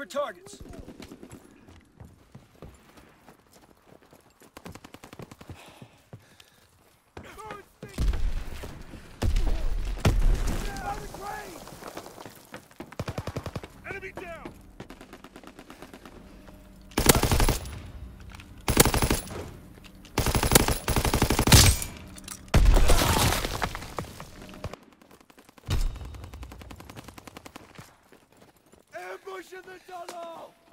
For targets. Enemy down! Ambush in the tunnel!